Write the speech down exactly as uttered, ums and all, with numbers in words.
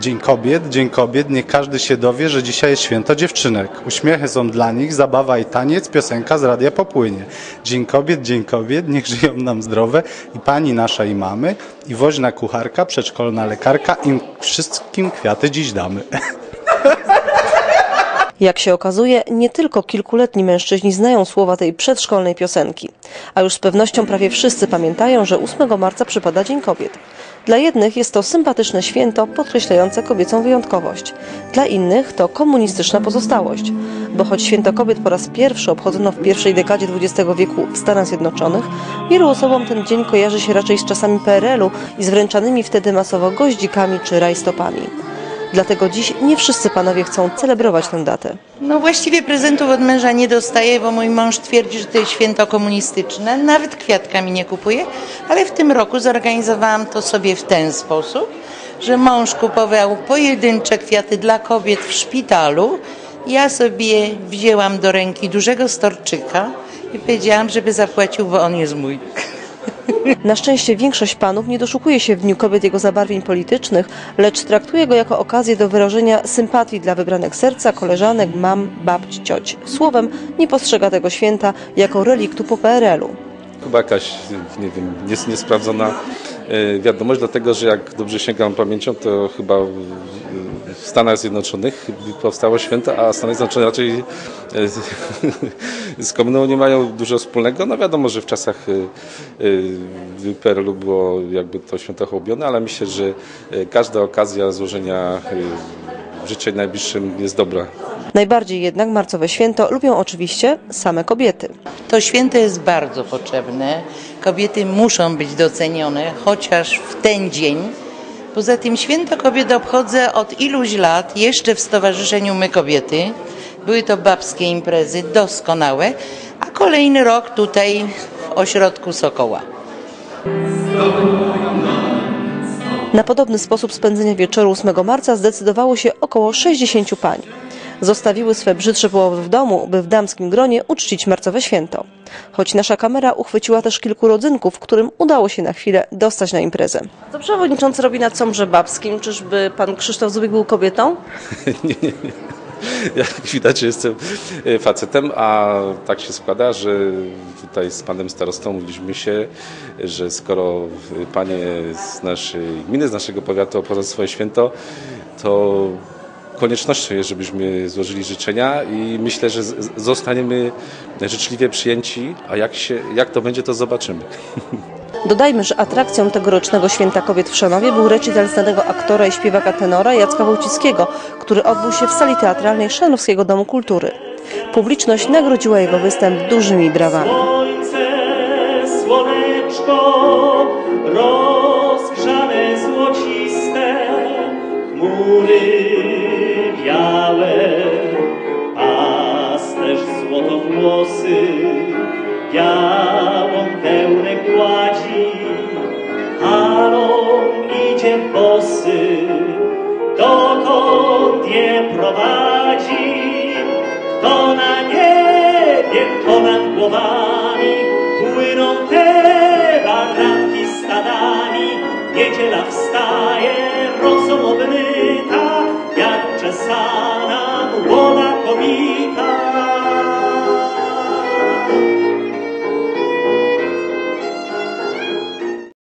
Dzień Kobiet, Dzień Kobiet, niech każdy się dowie, że dzisiaj jest święto dziewczynek. Uśmiechy są dla nich, zabawa i taniec, piosenka z radia popłynie. Dzień Kobiet, Dzień Kobiet, niech żyją nam zdrowe i pani nasza i mamy, i woźna kucharka, przedszkolna lekarka, im wszystkim kwiaty dziś damy. Jak się okazuje, nie tylko kilkuletni mężczyźni znają słowa tej przedszkolnej piosenki, a już z pewnością prawie wszyscy pamiętają, że ósmego marca przypada Dzień Kobiet. Dla jednych jest to sympatyczne święto podkreślające kobiecą wyjątkowość, dla innych to komunistyczna pozostałość, bo choć Święto Kobiet po raz pierwszy obchodzono w pierwszej dekadzie dwudziestego wieku w Stanach Zjednoczonych, wielu osobom ten dzień kojarzy się raczej z czasami P R L u i z wręczanymi wtedy masowo goździkami czy rajstopami. Dlatego dziś nie wszyscy panowie chcą celebrować tę datę. No właściwie prezentów od męża nie dostaję, bo mój mąż twierdzi, że to jest święto komunistyczne. Nawet kwiatkami nie kupuje, ale w tym roku zorganizowałam to sobie w ten sposób, że mąż kupował pojedyncze kwiaty dla kobiet w szpitalu. Ja sobie wzięłam do ręki dużego storczyka i powiedziałam, żeby zapłacił, bo on jest mój. Na szczęście większość panów nie doszukuje się w Dniu Kobiet jego zabarwień politycznych, lecz traktuje go jako okazję do wyrażenia sympatii dla wybranych serca, koleżanek, mam, babć, cioć. Słowem, nie postrzega tego święta jako reliktu po P R L u. Chyba jakaś, nie wiem, jest niesprawdzona wiadomość, dlatego że jak dobrze sięgam pamięcią, to chyba w Stanach Zjednoczonych powstało święto, a Stany Zjednoczone raczej z komuną nie mają dużo wspólnego. No wiadomo, że w czasach P R L u było jakby to święto hołubione, ale myślę, że każda okazja złożenia życzeń najbliższym jest dobra. Najbardziej jednak marcowe święto lubią oczywiście same kobiety. To święto jest bardzo potrzebne. Kobiety muszą być docenione, chociaż w ten dzień. Poza tym Święto Kobiet obchodzę od iluś lat, jeszcze w Stowarzyszeniu My Kobiety. Były to babskie imprezy, doskonałe, a kolejny rok tutaj w ośrodku Sokoła. Na podobny sposób spędzenia wieczoru ósmego marca zdecydowało się około sześćdziesięciu pań. Zostawiły swe brzydsze połowy w domu, by w damskim gronie uczcić marcowe święto. Choć nasza kamera uchwyciła też kilku rodzynków, którym udało się na chwilę dostać na imprezę. Co przewodniczący robi na Comrze Babskim? Czyżby pan Krzysztof Zubik był kobietą? nie, nie, nie. Jak widać, jestem facetem, a tak się składa, że tutaj z panem starostą mówiliśmy się, że skoro panie z naszej gminy, z naszego powiatu obchodzą swoje święto, to koniecznością jest, żebyśmy złożyli życzenia i myślę, że zostaniemy życzliwie przyjęci, a jak, się, jak to będzie, to zobaczymy. Dodajmy, że atrakcją tegorocznego Święta Kobiet w Szanowie był recital znanego aktora i śpiewaka tenora Jacka Wołcickiego, który odbył się w sali teatralnej Szanowskiego Domu Kultury. Publiczność nagrodziła jego występ dużymi brawami. Słońce, słoneczko, rozgrzane złociste, chmury białe, pasterz złotowłosy, białą wełnę gładzi, halą idzie bosy, dokąd je prowadzi. To na niebie ponad głowami płyną te baranki stadami, niedziela wstaje